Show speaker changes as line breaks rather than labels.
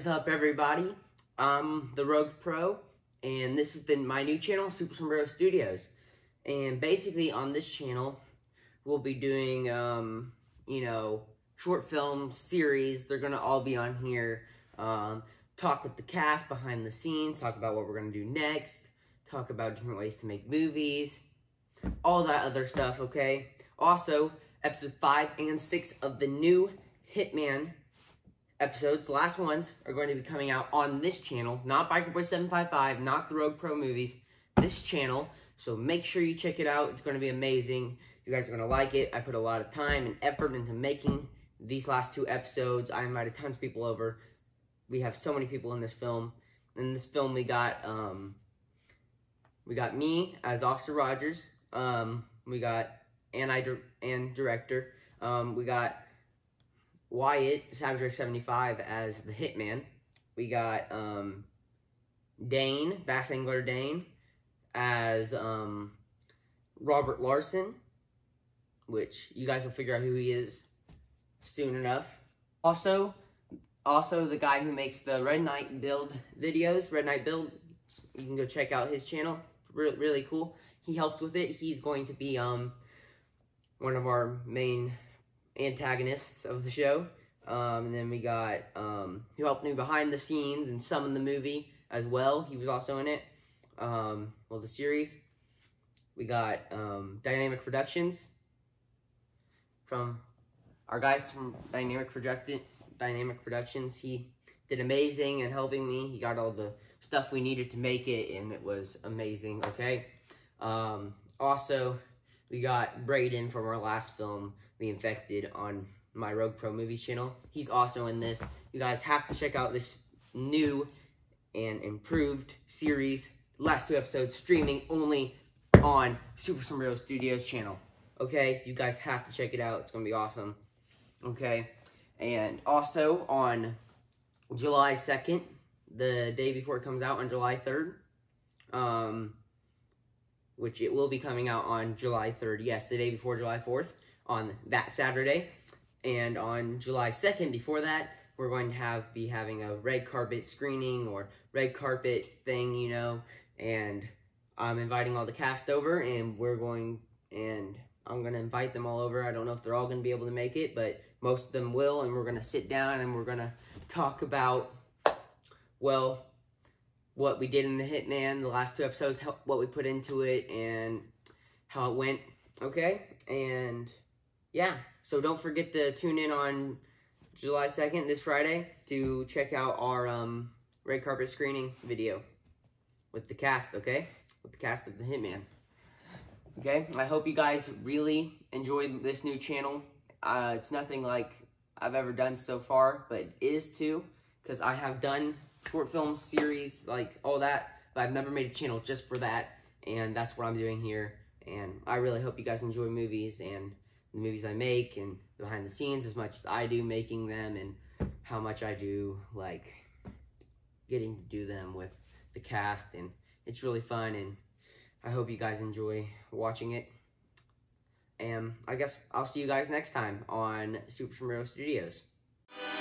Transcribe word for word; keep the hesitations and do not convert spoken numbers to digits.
is up, everybody? I'm the Rogue Pro, and this is the, my new channel, Super Sombrero Studios. And basically, on this channel, we'll be doing, um, you know, short film series. They're gonna all be on here. Um, talk with the cast behind the scenes, talk about what we're gonna do next, talk about different ways to make movies, all that other stuff, okay? Also, episode five and six of the new Hitman episodes, the last ones, are going to be coming out on this channel, not Biker Boy seven five five, not the Rogue Pro Movies, this channel. So make sure you check it out. It's going to be amazing. You guys are going to like it. I put a lot of time and effort into making these last two episodes. I invited tons of people over. We have so many people in this film. In this film, we got um, we got me as Officer Rogers. Um, we got and I and director. Um, we got Wyatt, Savage seventy-five, as the Hitman. We got um, Dane, Bass Angler Dane, as um, Robert Larson, which you guys will figure out who he is soon enough. Also, also the guy who makes the Red Knight build videos, Red Knight Build, you can go check out his channel. Re really cool. He helped with it. He's going to be um one of our main antagonists of the show. Um, and then we got, um, who helped me behind the scenes and some in the movie as well. He was also in it. Um, well, the series. We got, um, Dynamic Productions from our guys from Dynamic Production, Dynamic Productions. He did amazing in helping me. He got all the stuff we needed to make it, and it was amazing, okay? Um, also, we got Braden from our last film, The Infected, on my Rogue Pro Movies channel. He's also in this. You guys have to check out this new and improved series. Last two episodes streaming only on Super Sombrero Studios channel. Okay, you guys have to check it out. It's gonna be awesome. Okay, and also on July second, the day before it comes out on July third, um, which it will be coming out on July third. Yes, the day before July fourth, on that Saturday. And on July second, before that, we're going to have be having a red carpet screening or red carpet thing, you know. And I'm inviting all the cast over, and we're going, and I'm going to invite them all over. I don't know if they're all going to be able to make it, but most of them will. And we're going to sit down, and we're going to talk about, well, what we did in the Hitman, the last two episodes, how, what we put into it, and how it went, okay? And yeah, so don't forget to tune in on July second, this Friday, to check out our um, red carpet screening video with the cast, okay? With the cast of the Hitman. Okay, I hope you guys really enjoyed this new channel. Uh, it's nothing like I've ever done so far, but it is too, because I have done short film series, like all that, but I've never made a channel just for that, and that's what I'm doing here. And I really hope you guys enjoy movies and the movies I make and behind the scenes as much as I do making them, and how much I do like getting to do them with the cast, and it's really fun, and I hope you guys enjoy watching it. And I guess I'll see you guys next time on Super Sombrero Studios.